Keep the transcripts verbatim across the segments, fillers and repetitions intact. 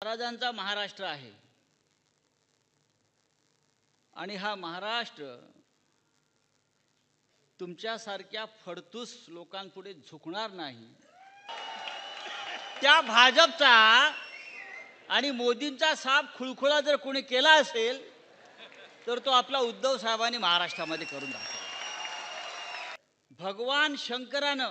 महाराजांचा महाराष्ट्र आहे आणि हा महाराष्ट्र तुमच्यासारख्या फडतूस लोकांपुढे झुकणार नाही। त्या भाजपचा आणि मोदींचा साप खुळखुळा जर कोणी केला असेल तर तो आपला उद्धव साहेबांनी महाराष्ट्रामध्ये करून दाखवला। भगवान शंकरानं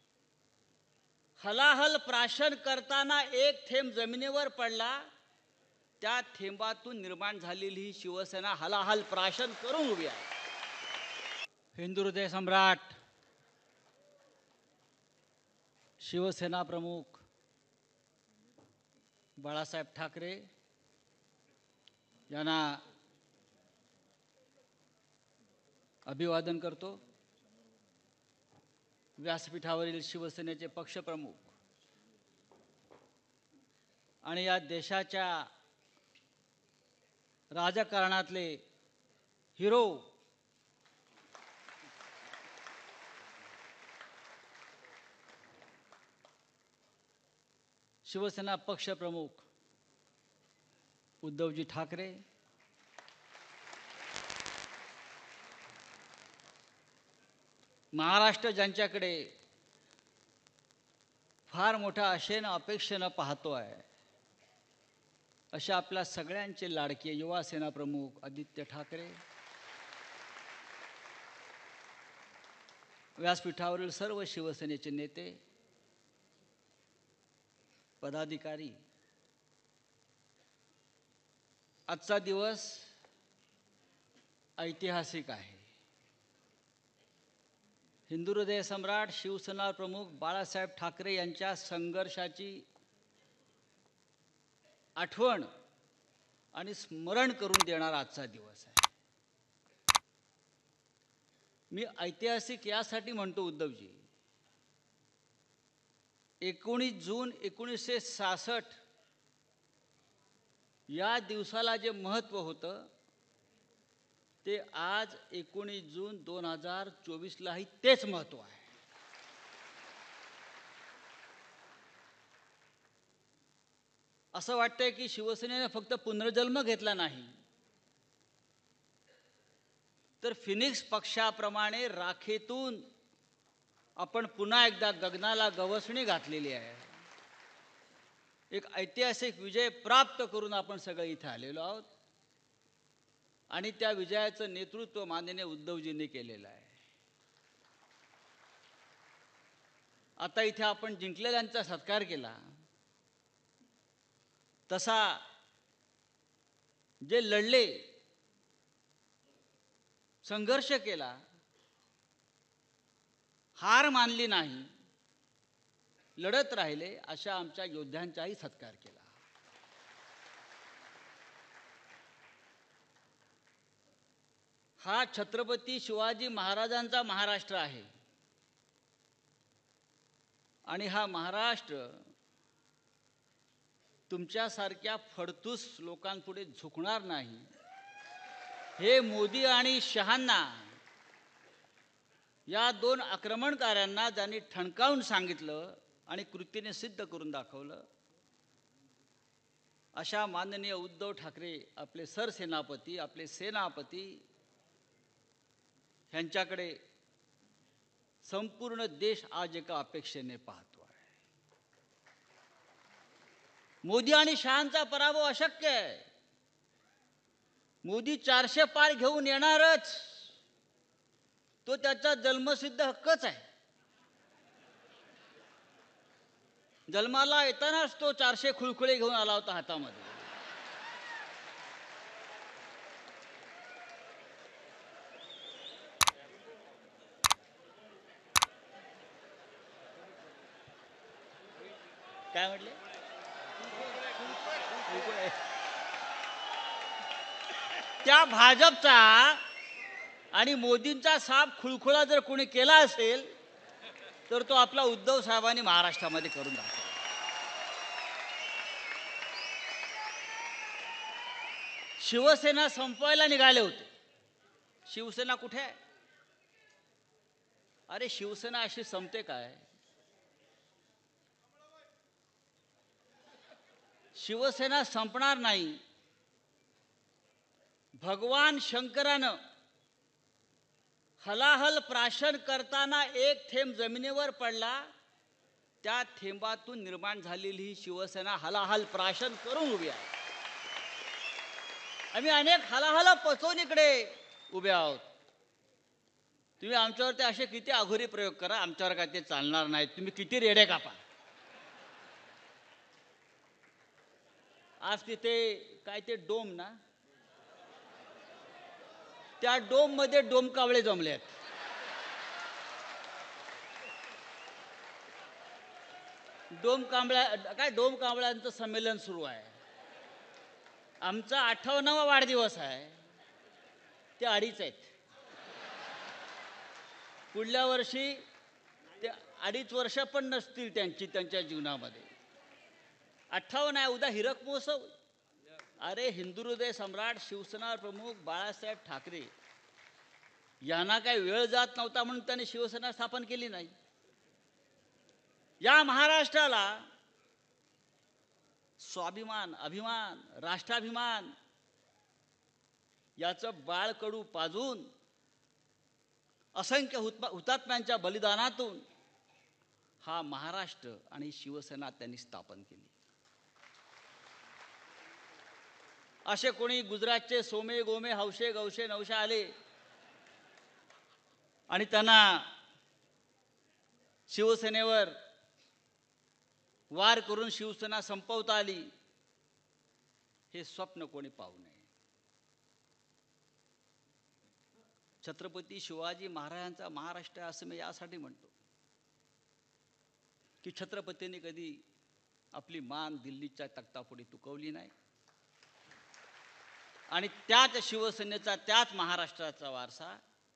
हलाहल प्राशन करताना एक थेंब जमिनीवर पडला, त्या थेंबातून निर्माण झालेली ही शिवसेना हलाहल प्राशन करून उभी आहे। हिंदू हृदय सम्राट शिवसेना प्रमुख बाळासाहेब ठाकरे यांना अभिवादन करतो। व्यासपीठावरील शिवसेनेचे पक्षप्रमुख आणि या देशाच्या राजकारणातले हिरो शिवसेना पक्षप्रमुख उद्धवजी ठाकरे, महाराष्ट्र ज्यांच्याकडे फार मोठ्या आशेनं अपेक्षेनं पाहतो आहे, अशा आपल्या सगळ्यांचे लाडके युवा सेना प्रमुख आदित्य ठाकरे, व्यासपीठावरील सर्व शिवसेनेचे नेते पदाधिकारी, आजचा दिवस ऐतिहासिक आहे। हिंदू हृदय सम्राट शिवसेना प्रमुख बाळासाहेब ठाकरे यांच्या संघर्षाची आठवण आणि स्मरण करून देणारा आजचा दिवस आहे। मी ऐतिहासिक यासाठी म्हणतो उद्धवजी, एकोणीस जून एकोणीसशे सहासष्ट या दिवसाला जे महत्त्व होतं ते आज एकोणीस जून दोन हजार चोवीसलाही तेच महत्त्व आहे। असं वाटतंय की शिवसेनेने फक्त पुनर्जन्म घेतला नाही, तर फिनिक्स पक्षाप्रमाणे राखेतून आपण पुन्हा एकदा गगनाला गवसणी घातलेली आहे। एक ऐतिहासिक विजय प्राप्त करून आपण सगळे इथे आलेलो आहोत आणि त्या विजयाचं नेतृत्व माननीय उद्धवजींनी केलेलं आहे। आता इथे आपण जिंकलेल्यांचा सत्कार केला, तसा जे लढले, संघर्ष केला, हार मानली नाही, लढत राहिले, अशा आमच्या योद्ध्यांचाही सत्कार केला। हा छत्रपती शिवाजी महाराजांचा महाराष्ट्र आहे आणि हा महाराष्ट्र तुमच्यासारख्या फडतूस लोकांपुढे झुकणार नाही, हे मोदी आणि शहांना, या दोन आक्रमणकारांना ज्यांनी ठणकावून सांगितलं आणि कृतीने सिद्ध करून दाखवलं, अशा माननीय उद्धव ठाकरे आपले सरसेनापती, आपले सेनापती ह्यांच्याकडे संपूर्ण देश आज एका अपेक्षेने पाहतो आहे। मोदी आणि शहांचा पराभव अशक्य आहे। मोदी चारशे पार घेऊन येणारच, तो त्याचा जन्मसिद्ध हक्कच आहे। जन्माला येतानाच तो चारशे खुळखुळे घेऊन आला होता हातामध्ये। काय म्हटले? त्या भाजपचा आणि मोदींचा साप खुळखुळा जर कोणी केला असेल तर तो आपला उद्धव साहेबांनी महाराष्ट्रामध्ये करून दाखवला। शिवसेना संपवायला निघाले होते। शिवसेना कुठे आहे? अरे शिवसेना अशी संपते काय? शिवसेना संपणार नाही. भगवान शंकरानं हलाहल प्राशन करताना एक थेंब जमिनीवर पडला, त्या थेंबातून निर्माण झालेली ही शिवसेना हलाहल प्राशन करून उभी आहे. आम्ही अनेक हलाहल पचवून इकडे उभे आहोत. तुम्ही आमच्यावरती असे किती अघोरी प्रयोग करा, आमच्यावर काय ते चालणार नाहीत. तुम्ही किती रेडे कापा. आज तिथे काय ते डोम ना, त्या डोम मध्ये डोमकावळे जमले आहेत. डोम कांबळ्या काय डोम कांबळ्यांचं संमेलन सुरू आहे. आमचा अठ्ठावन्नावा वाढदिवस आहे, ते अडीच आहेत. पुढल्या वर्षी ते अडीच वर्ष पण नसतील त्यांची त्यांच्या जीवनामध्ये. अठ्ठावन्न आहे, उद्या हिरक महोत्सव. अरे हिंदू हृदय सम्राट शिवसेना प्रमुख बाळासाहेब ठाकरे यांना काही वेळ जात नव्हता म्हणून त्यांनी शिवसेना स्थापन केली नाही. या महाराष्ट्राला स्वाभिमान, अभिमान, राष्ट्राभिमान याचं बाळकडू पाजून असंख्य हुतात्म्यांच्या बलिदानातून हा महाराष्ट्र आणि शिवसेना त्यांनी स्थापन केली. असे कोणी गुजरातचे सोमे गोमे हौशे गौशे नवशे आले आणि त्यांना शिवसेनेवर वार करून शिवसेना संपवता आली, हे स्वप्न कोणी पाहू नये. छत्रपती शिवाजी महाराजांचा महाराष्ट्र असं मी यासाठी म्हणतो की छत्रपतींनी कधी आपली मान दिल्लीच्या तख्तापुढे तुकवली नाही आणि त्याच शिवसेनेचा, त्याच महाराष्ट्राचा वारसा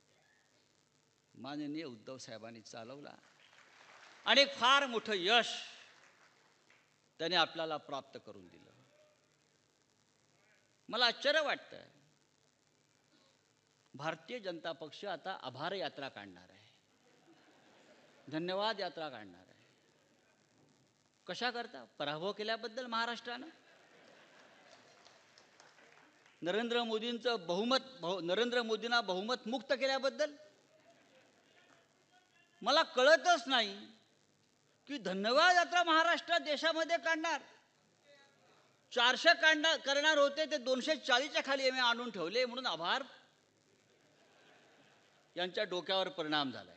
माननीय उद्धव साहेबांनी चालवला आणि फार मोठं यश त्याने आपल्याला प्राप्त करून दिलं. मला आश्चर्य वाटतं, भारतीय जनता पक्ष आता आभार यात्रा काढणार आहे, धन्यवाद यात्रा काढणार आहे. कशा करता? पराभव केल्याबद्दल महाराष्ट्रानं. नरेंद्र मोदींचं बहुमत बहु नरेंद्र मोदींना बहुमत मुक्त केल्याबद्दल. मला कळतच नाही की धन्यवाद यात्रा महाराष्ट्रात देशामध्ये काढणार. चारशे काढणार करणार होते ते दोनशे चाळीसच्या खाली आम्ही आणून ठेवले म्हणून आभार यांच्या डोक्यावर परिणाम झालाय.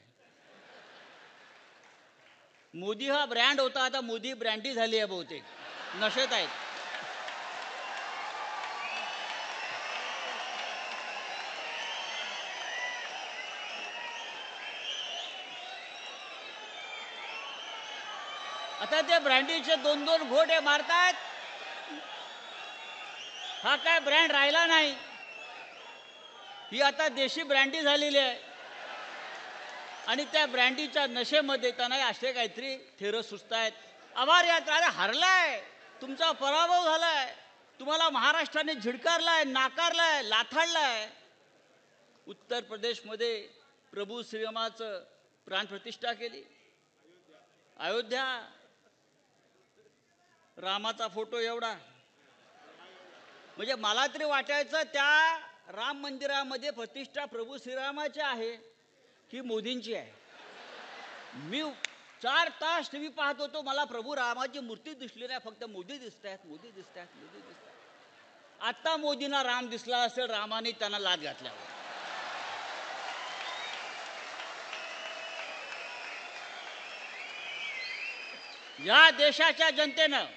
मोदी हा ब्रँड होता, आता मोदी ब्रँडी झाली आहे, बहुतेक नशेत आहेत. आता ते ब्रँडीचे दोन दोन घोटे मारतायत. हा काय ब्रँड राहिला नाही, ही आता देशी ब्रँडी झालेली आहे आणि त्या ब्रँडीच्या नशेमध्ये त्यांना असे काहीतरी थेरं सुचतायत. आभार यात्रा, अरे हरलाय, तुमचा पराभव झालाय, तुम्हाला महाराष्ट्राने झिडकारलाय, नाकारलाय, लाथाडलाय. उत्तर प्रदेशमध्ये प्रभू श्रीरामाचं प्राणप्रतिष्ठा केली. अयोध्या, रामाचा फोटो एवढा. म्हणजे मला तरी वाटायचं त्या राम मंदिरामध्ये प्रतिष्ठा प्रभू श्रीरामाची आहे की मोदींची आहे. मी चार तास टीव्ही पाहत होतो, मला प्रभू रामाची मूर्ती दिसली नाही, फक्त मोदी दिसत आहेत, मोदी दिसत आहेत, मोदी दिसत आहेत. आता मोदींना राम दिसला असेल, रामाने त्यांना लाद घातल्यावर. या देशाच्या जनतेनं,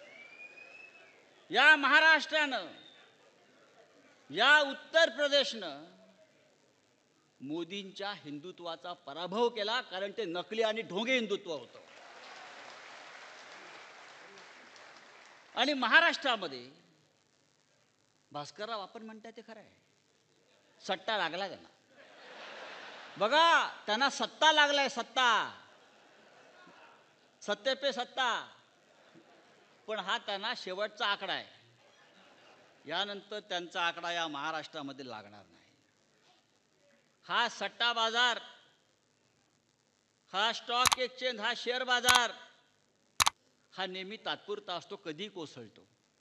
या महाराष्ट्रानं, या उत्तर प्रदेशनं मोदींच्या हिंदुत्वाचा पराभव केला, कारण ते नकली आणि ढोंगे हिंदुत्व होतं. आणि महाराष्ट्रामध्ये भास्करराव आपण म्हणताय ते खरं आहे, सट्टा लागला त्यांना. बघा, त्यांना सत्ता लागलाय, सत्ता, सत्ते पे सत्ता. पण हा त्यांना शेवटचा आकडा आहे. यानंतर त्यांचा आकडा या महाराष्ट्रामध्ये लागणार नाही. हा सट्टा बाजार, हा स्टॉक एक्सचेंज, हा शेअर बाजार हा नेहमी तात्पुरता असतो, कधी कोसळतो.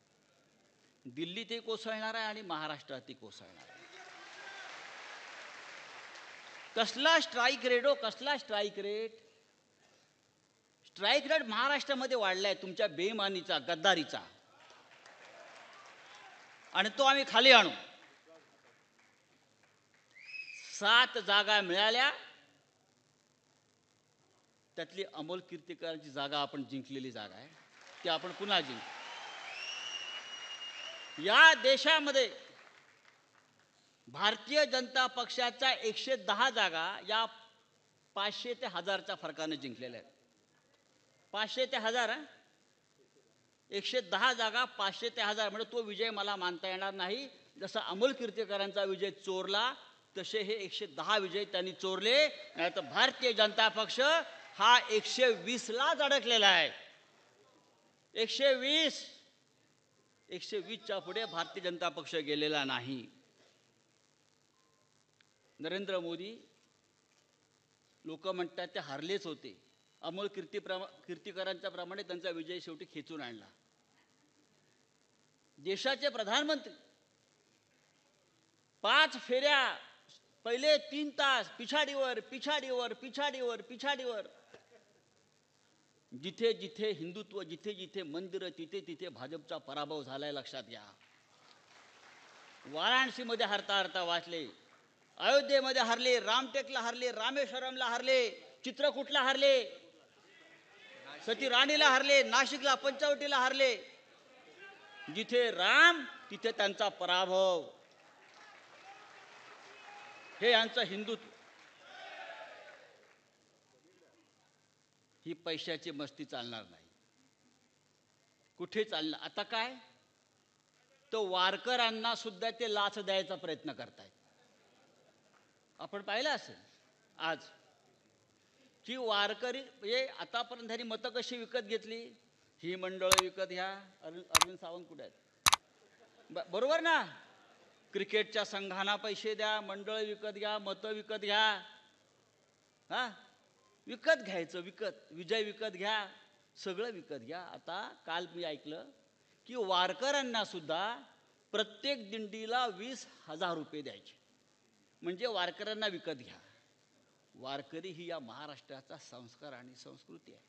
दिल्लीतही कोसळणार आहे आणि महाराष्ट्रातही कोसळणार आहे. कसला स्ट्राईक रेट हो, कसला स्ट्राईक रेट? स्ट्राईक रेट महाराष्ट्रामध्ये वाढलाय तुमच्या बेईमानीचा, गद्दारीचा, आणि तो आम्ही खाली आणू. सात जागा मिळाल्या, त्यातली अमोल कीर्तीकरांची जागा आपण जिंकलेली जागा आहे, ती आपण पुन्हा जिंकू. या देशामध्ये भारतीय जनता पक्षाच्या एकशे दहा जागा या पाचशे ते हजारच्या फरकाने जिंकलेल्या आहेत. पाचशे ते हजार, एकशे दहा जागा पाचशे ते हजार, म्हणजे तो विजय मला मानता येणार नाही. जसा अमोल कीर्तीकरांचा विजय चोरला तसे हे एकशे दहा विजय त्यांनी चोरले. नाही तर भारतीय जनता पक्ष हा एकशे वीस लाच अडकलेला आहे. एकशे वीस एकशे वीसच्या पुढे भारतीय जनता पक्ष गेलेला नाही. नरेंद्र मोदी लोक म्हणतात ते हारलेच होते. अमोल कीर्ती प्रमा कीर्तीकरांच्या प्रमाणे त्यांचा विजय शेवटी खेचून आणला. देशाचे प्रधानमंत्री पाच फेऱ्या, पहिले तीन तास पिछाडीवर पिछाडीवर पिछाडीवर पिछाडीवर, जिथे जिथे हिंदुत्व, जिथे जिथे मंदिरं, तिथे तिथे भाजपचा पराभव झालाय, लक्षात घ्या. वाराणसीमध्ये हरता हरता वाचले, अयोध्येमध्ये हरले, रामटेकला हरले, रामेश्वरमला हरले, चित्रकूटला हरले, सती राणीला हरले, नाशिकला पंचवटीला हरले. जिथे राम तिथे त्यांचा पराभव. हे यांचं हिंदुत्व. ही पैशाची मस्ती चालणार नाही, कुठे चालणार. आता काय, तो वारकऱ्यांना सुद्धा ते लाच द्यायचा प्रयत्न करतायत. आपण पाहिलं असेल आज की वारकरी म्हणजे आतापर्यंत त्यांनी मतं कशी विकत घेतली. ही मंडळं विकत घ्या. अरविंद अरविंद सावंत कुठे आहेत? बरोबर ना. क्रिकेटच्या संघांना पैसे द्या, मंडळ विकत घ्या, मतं विकत घ्या. हा, विकत घ्यायचं, विकत विजय विकत घ्या, सगळं विकत घ्या. आता काल मी ऐकलं की वारकऱ्यांना सुद्धा प्रत्येक दिंडीला वीस हजार रुपये द्यायचे, म्हणजे वारकऱ्यांना विकत घ्या. वारकरी ही या महाराष्ट्राचा संस्कार आणि संस्कृती आहे.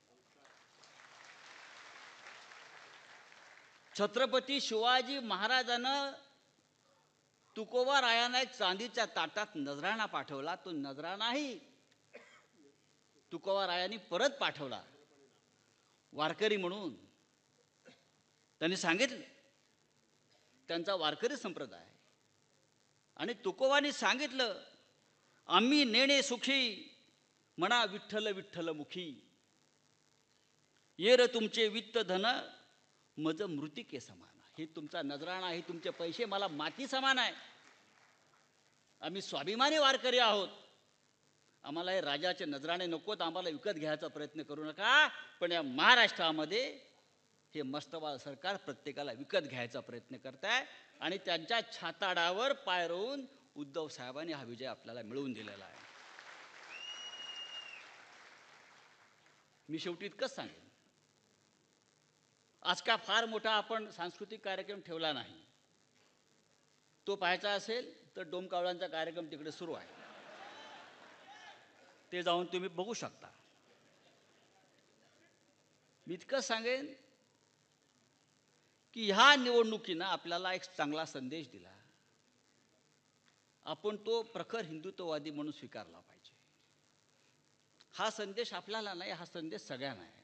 छत्रपती शिवाजी महाराजांना तुकोबा रायाना एक चांदीच्या ताटात नजराणा पाठवला. तो नजराणाही तुकोबा रायांनी परत पाठवला वारकरी म्हणून. त्यांनी सांगितले त्यांचा वारकरी संप्रदाय, आणि तुकोबांनी सांगितलं, आम्ही नेणे सुखी म्हणा विठ्ठल विठ्ठल मुखी, ये र तुमचे वित्त धन मज मृतिके समान. हे तुमचा नजराणा, हे तुमचे पैसे मला माती समान आहे. आम्ही स्वाभिमानी वारकरी आहोत. आम्हाला हे राजाचे नजराणे नकोत, आम्हाला विकत घ्यायचा प्रयत्न करू नका. पण या महाराष्ट्रामध्ये हे मस्तवाल सरकार प्रत्येकाला विकत घ्यायचा प्रयत्न करत आहे, आणि त्यांच्या छाताडावर पाय रोवून उद्धव साहेबांनी हा विजय आपल्याला मिळवून दिलेला आहे. मी शेवटी इतकंच सांगेन, आज का फार मोठा आपण सांस्कृतिक कार्यक्रम ठेवला नाही. तो पाहायचा असेल तर डोमकावळ्यांचा कार्यक्रम तिकडे सुरू आहे, ते जाऊन तुम्ही बघू शकता. मी इतकंच सांगेन की ह्या निवडणुकीनं आपल्याला एक चांगला संदेश दिला. आपण तो प्रखर हिंदुत्ववादी म्हणून स्वीकारला पाहिजे. हा संदेश आपल्याला नाही, हा संदेश सगळ्यांना आहे.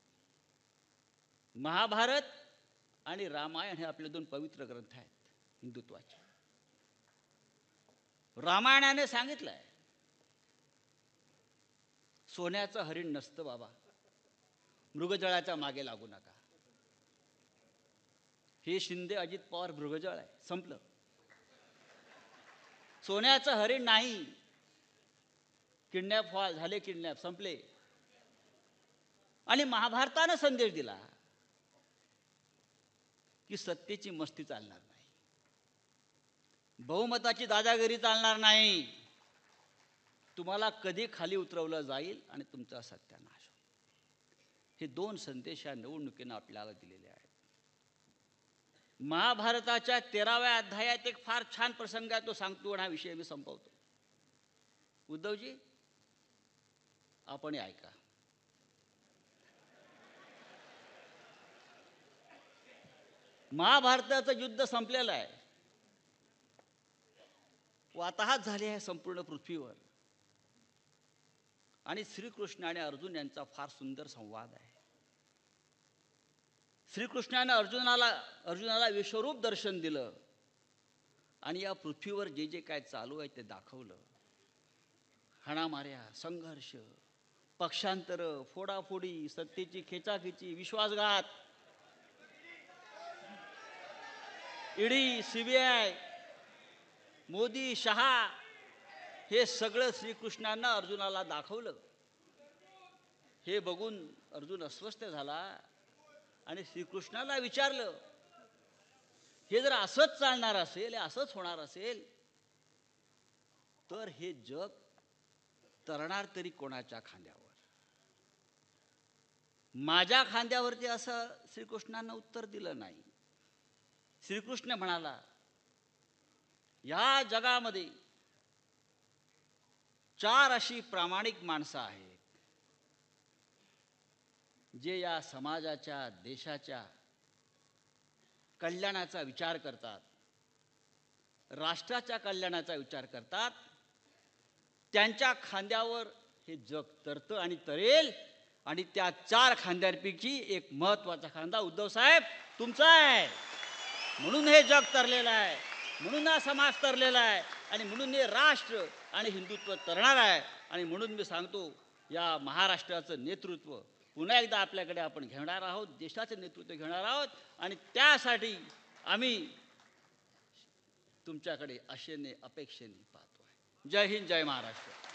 महाभारत आणि रामायण हे आपले दोन पवित्र ग्रंथ आहेत हिंदुत्वाचे. रामायणाने सांगितलंय, सोन्याचं हरिण नसतं बाबा, मृगजळाच्या मागे लागू नका. हे शिंदे अजित पवार मृगजळ आहे, संपलं. सोन्याचं हरिण नाही. किडनॅप व्हा झाले, किडनॅप संपले. आणि महाभारतानं संदेश दिला की सत्तेची मस्ती चालणार नाही, बहुमताची दादागिरी चालणार नाही. तुम्हाला कधी खाली उतरवलं जाईल आणि तुमचा सत्यानाश होईल. हे दोन संदेश या निवडणुकीनं आपल्याला दिलेले आहेत. महाभारताच्या तेराव्या अध्यायात एक फार छान प्रसंग आहे, तो सांगतो आणि हा विषय मी संपवतो. उद्धवजी, आपण ऐका. महाभारताचं युद्ध संपलेलं आहे, वाताहत झाली आहे संपूर्ण पृथ्वीवर, आणि श्रीकृष्ण आणि अर्जुन यांचा फार सुंदर संवाद आहे. श्रीकृष्णाने अर्जुनाला अर्जुनाला विश्वरूप दर्शन दिलं आणि या पृथ्वीवर जे जे काय चालू आहे ते दाखवलं. हाणामाऱ्या, संघर्ष, पक्षांतर, फोडाफोडी, सत्तेची खेचाखेची, विश्वासघात, ईडी, सीबीआय, मोदी, शहा, हे सगळं श्रीकृष्णानं अर्जुनाला दाखवलं. हे बघून अर्जुन अस्वस्थ झाला आणि श्रीकृष्णाला विचारलं, हे जर असंच चालणार असेल, असंच होणार असेल, तर हे जग तरणार तरी कोणाच्या खांद्यावर? माझ्या खांद्यावरती असं श्रीकृष्णानं उत्तर दिलं नाही. श्रीकृष्ण म्हणाला, या जगामध्ये चार अशी प्रामाणिक माणसं आहेत जे या समाजाच्या, देशाच्या कल्याणाचा विचार करतात, राष्ट्राच्या कल्याणाचा विचार करतात. त्यांच्या खांद्यावर हे जग तरतं आणि तरेल, आणि त्या चार खांद्यांपैकी एक महत्वाचा खांदा उद्धव साहेब तुमचा आहे. म्हणून हे जग तरलेलं आहे, म्हणून हा समाज तरलेला आहे, आणि म्हणून हे राष्ट्र आणि हिंदुत्व तरणार आहे. आणि म्हणून मी सांगतो, या महाराष्ट्राचं नेतृत्व पुन्हा एकदा आपल्याकडे आपण घेणार आहोत, देशाचं नेतृत्व घेणार आहोत, आणि त्यासाठी आम्ही तुमच्याकडे आशेने, अपेक्षेने पाहतो आहे. जय हिंद, जय महाराष्ट्र.